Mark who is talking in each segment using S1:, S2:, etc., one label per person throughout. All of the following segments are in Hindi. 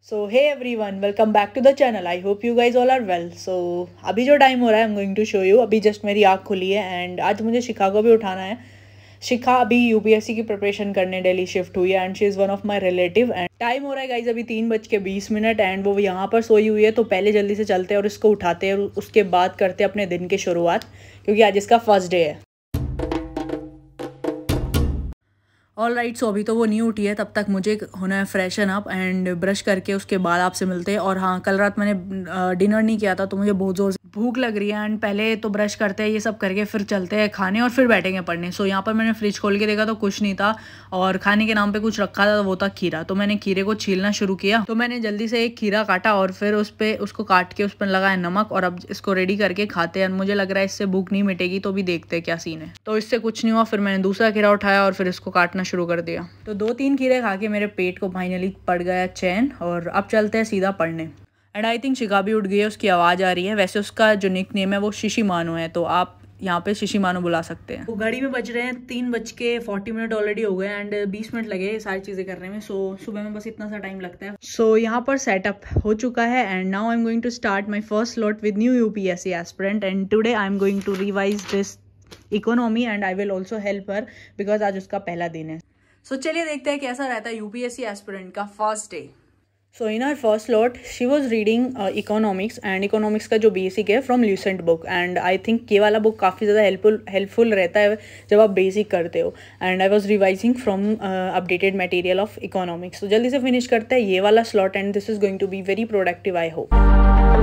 S1: So hey everyone, welcome back to the channel. I hope you guys all are well. So अभी जो टाइम हो रहा है, I am going to show you. अभी जस्ट मेरी आँख खुली है एंड आज मुझे शिखा को भी उठाना है। शिखा अभी यूपीएससी की प्रिपरेशन करने दिल्ली शिफ्ट हुई है and she is one of my relative. And time हो रहा है गाइज अभी 3:20 एंड वो यहाँ पर सोई हुई है। तो पहले जल्दी से चलते हैं और इसको उठाते हैं और उसके बाद करते हैं अपने दिन की शुरुआत, क्योंकि आज इसका फर्स्ट डे है। ऑल राइट, सो अभी तो वो नहीं उठी है, तब तक मुझे होना है फ्रेशन अप एंड ब्रश करके उसके बाद आपसे मिलते हैं। और हाँ, कल रात मैंने डिनर नहीं किया था तो मुझे बहुत ज़ोर से भूख लग रही है एंड पहले तो ब्रश करते हैं, ये सब करके फिर चलते हैं खाने और फिर बैठेंगे पढ़ने। सो यहाँ पर मैंने फ्रिज खोल के देखा तो कुछ नहीं था और खाने के नाम पे कुछ रखा था, वो था खीरा। तो मैंने खीरे को छीलना शुरू किया। तो मैंने जल्दी से एक खीरा काटा और फिर उसको काट के उस पर लगाया नमक और अब इसको रेडी करके खाते हैं। मुझे लग रहा है इससे भूख नहीं मिटेगी, तो भी देखते हैं क्या सीन है। तो इससे कुछ नहीं हुआ, फिर मैंने दूसरा खीरा उठाया और फिर इसको काटना शुरू कर दिया। तो 2-3 खीरे खा के मेरे पेट को फाइनली पड़ गया चैन और अब चलते हैं सीधा पढ़ने। एंड आई थिंक शिखा भी उठ गई है, उसकी आवाज़ आ रही है। वैसे उसका जो निक नेम है वो शिशी मानो है, तो आप यहाँ पे शिशी मानो बुला सकते हैं। तो घड़ी में बज रहे हैं 3:40 ऑलरेडी हो गए एंड 20 मिनट लगे सारी चीज़ें करने में। सो सुबह में बस इतना सा टाइम लगता है। सो यहाँ पर सेटअप हो चुका है and now I am going to start my first slot with new UPSC aspirant and today I am going to revise this economy and I will also help her because आज उसका पहला दिन है। सो चलिए देखते हैं कैसा रहता है यूपीएससी एस्पिरेंट का first day. So in our first slot she was reading economics and economics का जो बेसिक है from Lucent book. And I think ये वाला बुक काफ़ी ज़्यादा हेल्पफुल रहता है जब आप बेसिक करते हो। And I was revising from updated material of economics. तो जल्दी से फिनिश करते हैं ये वाला slot and this is going to be very productive, I hope.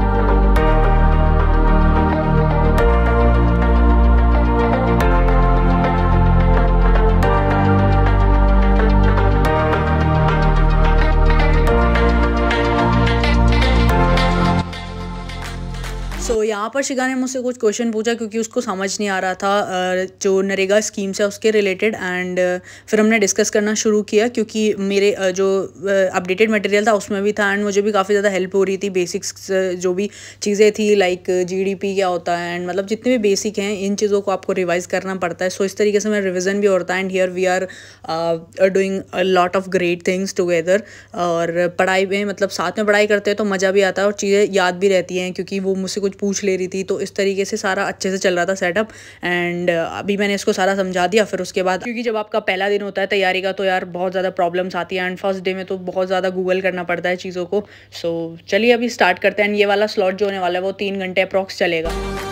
S1: So यहाँ पर शिखा ने मुझसे कुछ क्वेश्चन पूछा क्योंकि उसको समझ नहीं आ रहा था जो नरेगा स्कीम्स है उसके रिलेटेड। एंड फिर हमने डिस्कस करना शुरू किया क्योंकि मेरे जो अपडेटेड मटेरियल था उसमें भी था एंड मुझे भी काफ़ी ज़्यादा हेल्प हो रही थी। बेसिक्स जो भी चीज़ें थी लाइक जीडीपी क्या होता है एंड मतलब जितने भी बेसिक हैं इन चीज़ों को आपको रिवाइज करना पड़ता है। सो इस तरीके से मेरा रिविजन भी होता है and here we are doing a lot of great things together. और पढ़ाई में मतलब साथ में पढ़ाई करते हैं तो मज़ा भी आता है और चीज़ें याद भी रहती हैं क्योंकि वो मुझसे कुछ पूछ ले रही थी। तो इस तरीके से सारा अच्छे से चल रहा था सेटअप एंड अभी मैंने इसको सारा समझा दिया। फिर उसके बाद क्योंकि जब आपका पहला दिन होता है तैयारी का तो यार बहुत ज़्यादा प्रॉब्लम्स आती है एंड फर्स्ट डे में तो बहुत ज़्यादा गूगल करना पड़ता है चीज़ों को। सो चलिए अभी स्टार्ट करते हैं एंड ये वाला स्लॉट जो होने वाला है वो 3 घंटे अप्रॉक्स चलेगा।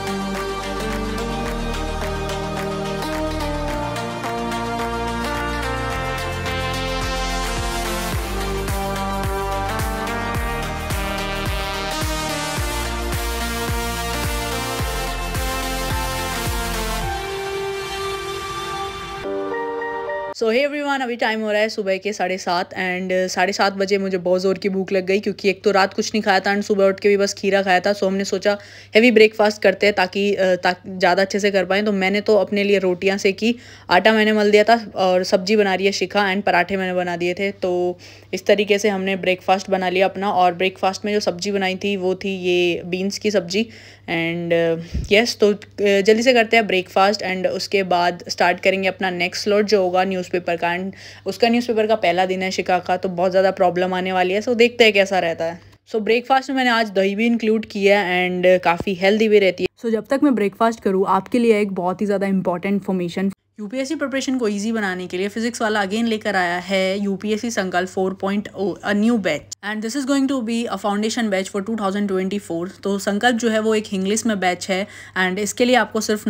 S1: सो हे एवरीवन, अभी टाइम हो रहा है सुबह के 7:30 एंड 7:30 बजे मुझे बहुत ज़ोर की भूख लग गई क्योंकि एक तो रात कुछ नहीं खाया था एंड सुबह उठ के भी बस खीरा खाया था। सो हमने सोचा हेवी ब्रेकफास्ट करते हैं ताकि ज़्यादा अच्छे से कर पाएँ। तो मैंने तो अपने लिए रोटियां सेकी, आटा मैंने मल दिया था और सब्जी बना रही है शिखा एंड पराठे मैंने बना दिए थे। तो इस तरीके से हमने ब्रेकफास्ट बना लिया अपना। और ब्रेकफास्ट में जो सब्ज़ी बनाई थी वो थी ये बीन्स की सब्ज़ी एंड यस। तो जल्दी से करते हैं ब्रेकफास्ट एंड उसके बाद स्टार्ट करेंगे अपना नेक्स्ट स्लॉट जो होगा न्यूज़पेपर का। एंड उसका न्यूज़पेपर का पहला दिन है शिखा का, तो बहुत ज़्यादा प्रॉब्लम आने वाली है। सो देखते हैं कैसा रहता है। सो ब्रेकफास्ट में मैंने आज दही भी इंक्लूड किया है एंड काफ़ी हेल्दी भी रहती है। सो जब तक मैं ब्रेकफास्ट करूँ आपके लिए एक बहुत ही ज़्यादा इंपॉर्टेंट इन्फॉर्मेशन। यूपीएससी प्रिपरेशन को इजी बनाने के लिए फिजिक्स वाला अगेन लेकर आया है UPSC Sankalp 4.0 a new batch and this is going to be a foundation batch for 2024। तो संकल्प जो है वो एक इंग्लिश में बैच है एंड इसके लिए आपको सिर्फ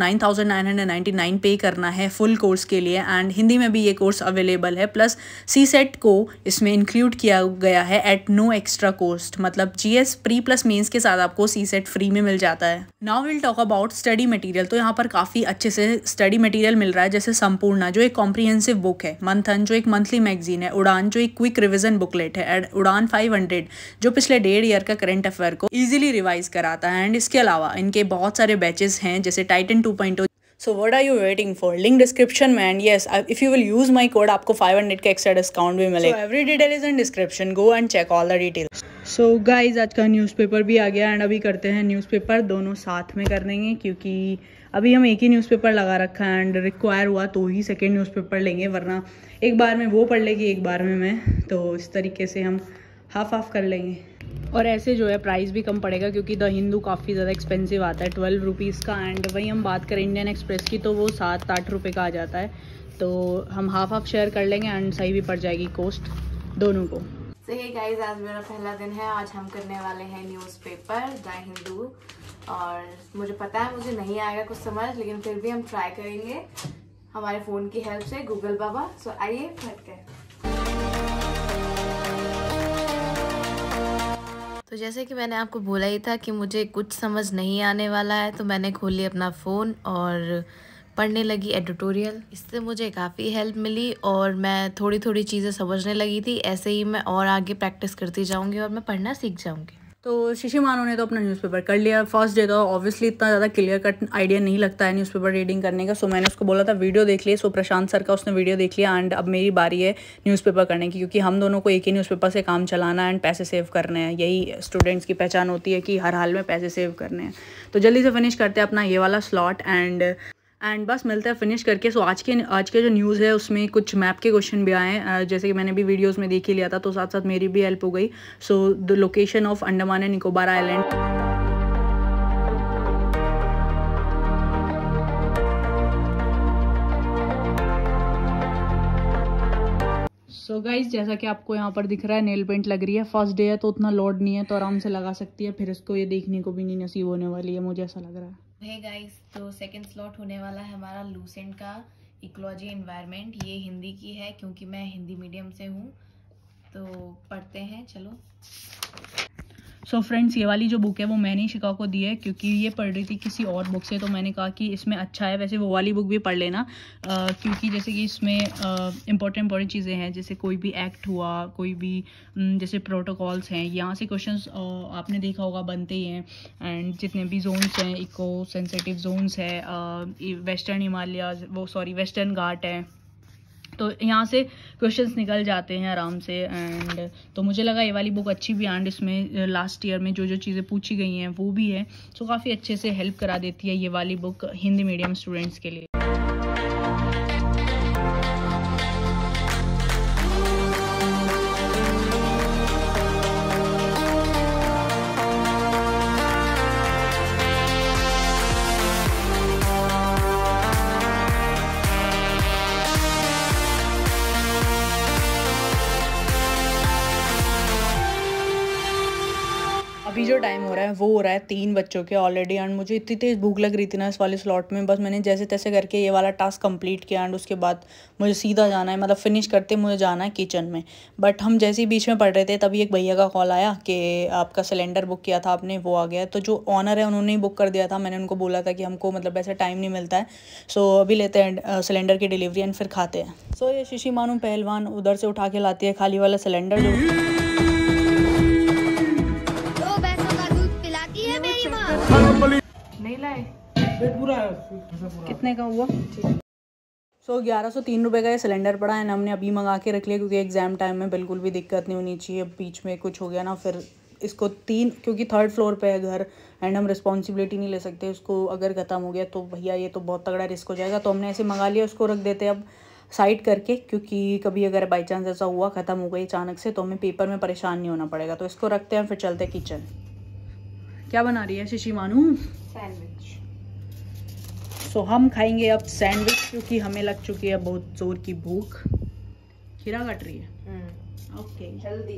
S1: 9,999 पे करना है फुल कोर्स के लिए। एंड हिंदी में भी ये कोर्स अवेलेबल है, प्लस सीसेट को इसमें इंक्लूड किया गया है एट नो एक्स्ट्रा कॉस्ट। मतलब जीएस प्री प्लस मेंस के साथ आपको सीसेट फ्री में मिल जाता है। Now will talk about study material. तो यहाँ पर काफ़ी अच्छे से स्टडी मटेरियल मिल रहा है, जैसे संपूर्णा जो एक कॉम्प्रिहेंसिव बुक है, मंथन जो एक मंथली मैगजीन है, उड़ान जो एक क्विक रिवीजन बुकलेट है, उड़ान 500 जो पिछले 1.5 ईयर का करंट अफेयर को इजीली रिवाइज कराता है। एंड इसके अलावा इनके बहुत सारे बैचेस हैं जैसे Titan 2.0। So what are you waiting for? Link description में and yes if you will use my code आपको 500 का एक्स्ट्रा डिस्काउंट भी मिलेगा। So every detail is in description, go and check all the details. So guys आज का न्यूज़पेपर भी आ गया एंड अभी करते हैं न्यूज़पेपर दोनों साथ में कर लेंगे क्योंकि अभी हम एक ही न्यूज़पेपर लगा रखा है एंड रिक्वायर हुआ तो ही सेकेंड न्यूज़पेपर लेंगे, वरना एक बार में वो पढ़ लेगी एक बार में मैं। तो इस तरीके से हम हाफ हाफ कर लेंगे। और ऐसे जो है प्राइस भी कम पड़ेगा क्योंकि द हिंदू काफ़ी ज़्यादा एक्सपेंसिव आता है 12 रुपीज़ का। एंड वही हम बात करें इंडियन एक्सप्रेस की तो वो 7-8 रुपये का आ जाता है। तो हम हाफ हाफ शेयर कर लेंगे एंड सही भी पड़ जाएगी कॉस्ट दोनों को।
S2: तो हे गाइस, आज मेरा पहला दिन है। आज हम करने वाले हैं न्यूज़पेपर द हिंदू। और मुझे पता है मुझे नहीं आएगा कुछ समझ, लेकिन फिर भी हम ट्राई करेंगे हमारे फ़ोन की हेल्प से, गूगल बाबा। सो आइए पढ़ते हैं। तो जैसे कि मैंने आपको बोला ही था कि मुझे कुछ समझ नहीं आने वाला है, तो मैंने खोल लिया अपना फ़ोन और पढ़ने लगी एडिटोरियल। इससे मुझे काफ़ी हेल्प मिली और मैं थोड़ी थोड़ी चीज़ें समझने लगी थी। ऐसे ही मैं और आगे प्रैक्टिस करती जाऊंगी और मैं पढ़ना सीख जाऊंगी।
S1: तो शिशी मानो ने तो अपना न्यूज़पेपर कर लिया। फर्स्ट डे तो ऑब्वियसली इतना ज़्यादा क्लियर कट आइडिया नहीं लगता है न्यूज़पेपर रीडिंग करने का। सो मैंने उसको बोला था वीडियो देख लिए। सो प्रशांत सर का उसने वीडियो देख लिया एंड अब मेरी बारी है न्यूज़पेपर करने की, क्योंकि हम दोनों को एक ही न्यूज़पेपर से काम चलाना है एंड पैसे सेव करने हैं। यही स्टूडेंट्स की पहचान होती है कि हर हाल में पैसे सेव करने हैं। तो जल्दी से फिनिश करते हैं अपना ये वाला स्लॉट एंड बस मिलते हैं फिनिश करके। सो आज के जो न्यूज़ है उसमें कुछ मैप के क्वेश्चन भी आए हैं, जैसे कि मैंने भी वीडियोस में देख ही लिया था, तो साथ साथ मेरी भी हेल्प हो गई। So the location of Andaman and Nicobar island. So guys, जैसा कि आपको यहाँ पर दिख रहा है नेल पेंट लग रही है। फर्स्ट डे है तो उतना लोड नहीं है, तो आराम से लगा सकती है। फिर इसको ये देखने को भी नहीं नसीब होने वाली है, मुझे ऐसा लग रहा है।
S2: हे गाइस, तो सेकंड स्लॉट होने वाला है हमारा लूसेंट का इकोलॉजी एनवायरनमेंट। ये हिंदी की है क्योंकि मैं हिंदी मीडियम से हूँ। तो पढ़ते हैं, चलो।
S1: सो फ्रेंड्स, ये वाली जो बुक है वो मैंने शिका को दी है क्योंकि ये पढ़ रही थी किसी और बुक से। तो मैंने कहा कि इसमें अच्छा है, वैसे वो वाली बुक भी पढ़ लेना, क्योंकि जैसे कि इसमें इंपॉर्टेंट चीज़ें हैं, जैसे कोई भी एक्ट हुआ, कोई भी जैसे प्रोटोकॉल्स हैं, यहाँ से क्वेश्चंस आपने देखा होगा बनते ही हैं। एंड जितने भी जोन्स हैं, इको सेंसिटिव जोन्स है, वेस्टर्न घाट है, तो यहाँ से क्वेश्चंस निकल जाते हैं आराम से। एंड तो मुझे लगा ये वाली बुक अच्छी भी, एंड इसमें लास्ट ईयर में जो जो चीज़ें पूछी गई हैं वो भी है। सो काफ़ी अच्छे से हेल्प करा देती है ये वाली बुक हिंदी मीडियम स्टूडेंट्स के लिए। अभी जो टाइम हो रहा है वो हो रहा है 3 बच्चों के ऑलरेडी। एंड मुझे इतनी तेज़ भूख लग रही थी ना इस वाले स्लॉट में, बस मैंने जैसे तैसे करके ये वाला टास्क कंप्लीट किया। एंड उसके बाद मुझे सीधा जाना है, मतलब फिनिश करते मुझे जाना है किचन में। बट हम जैसे ही बीच में पढ़ रहे थे तभी एक भैया का कॉल आया कि आपका सिलेंडर बुक किया था आपने, वो आ गया है। तो जो ऑनर है उन्होंने ही बुक कर दिया था। मैंने उनको बोला था कि हमको मतलब ऐसा टाइम नहीं मिलता है। सो अभी लेते हैं सिलेंडर की डिलीवरी एंड फिर खाते हैं। सो ये शिशी मानू पहलवान उधर से उठा के लाती है खाली वाला सिलेंडर। जो
S2: नहीं लाए,
S1: कितने का हुआ? सो 1103 रुपये का ये सिलेंडर पड़ा है। हमने अभी मंगा के रख लिया क्योंकि एग्ज़ाम टाइम में बिल्कुल भी दिक्कत नहीं होनी चाहिए। बीच में कुछ हो गया ना फिर इसको क्योंकि 3rd फ्लोर पे है घर एंड हम रिस्पॉन्सिबिलिटी नहीं ले सकते। उसको अगर ख़त्म हो गया तो भैया ये तो बहुत तगड़ा रिस्क हो जाएगा। तो हमने ऐसे मंगा लिया, उसको रख देते अब साइड करके, क्योंकि कभी अगर बाई चांस ऐसा हुआ ख़त्म हो गई अचानक से तो हमें पेपर में परेशान नहीं होना पड़ेगा। तो इसको रखते हैं, फिर चलते हैं किचन। क्या बना रही है शिशी मानू?
S2: सैंडविच।
S1: सो हम खाएंगे अब सैंडविच क्योंकि हमें लग चुकी है बहुत जोर की भूख। खीरा कट रही है। ओके,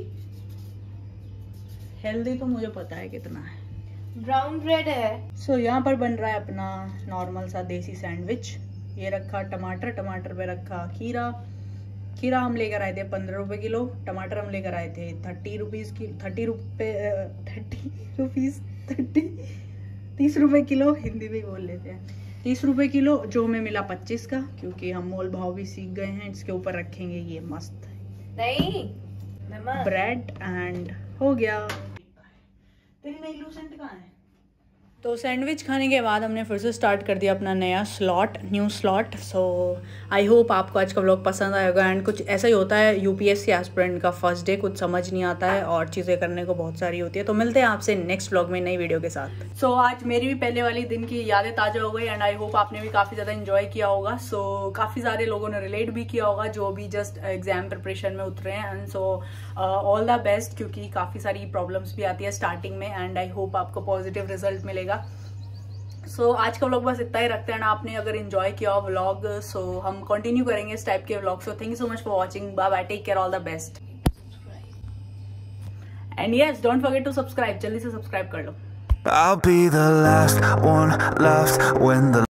S1: हेल्दी तो मुझे पता है कितना है।
S2: ब्राउन ब्रेड है।
S1: सो यहाँ पर बन रहा है अपना नॉर्मल सा देसी सैंडविच। ये रखा टमाटर पे रखा खीरा हम लेकर आए थे 15 रुपये किलो। टमाटर हम लेकर आए थे 30 रुपये किलो। हिंदी में बोल लेते हैं 30 रुपये किलो, जो हमें मिला 25 का, क्योंकि हम मोल भाव भी सीख गए हैं। इसके ऊपर रखेंगे ये मस्त
S2: नहीं
S1: ब्रेड एंड हो गया। तेरी नई लूसेंट कहाँ है? तो सैंडविच खाने के बाद हमने फिर से स्टार्ट कर दिया अपना new slot. So I hope आपको आज का व्लॉग पसंद आएगा। एंड कुछ ऐसा ही होता है यूपीएससी एस्पिरेंट का फर्स्ट डे, कुछ समझ नहीं आता है और चीज़ें करने को बहुत सारी होती है। तो मिलते हैं आपसे नेक्स्ट व्लॉग में नई वीडियो के साथ। सो आज मेरी भी पहले वाली दिन की यादें ताज़ा हो गई एंड आई होप आपने भी काफ़ी ज़्यादा इन्जॉय किया होगा। सो काफ़ी सारे लोगों ने रिलेट भी किया होगा जो भी जस्ट एग्जाम प्रिपरेशन में उतरे हैं। And so all the best, क्योंकि काफ़ी सारी प्रॉब्लम्स भी आती है स्टार्टिंग में एंड आई होप आपको पॉजिटिव रिजल्ट मिलेगा। सो आज का व्लॉग बस इतना ही रखते हैं। आपने अगर एंजॉय किया व्लॉग सो हम कंटिन्यू करेंगे इस टाइप के vlog. So thank you so much for watching. Bye bye, take care, all the best and yes don't forget to subscribe. जल्दी से सब्सक्राइब कर लो।
S3: I'll be the last one left when the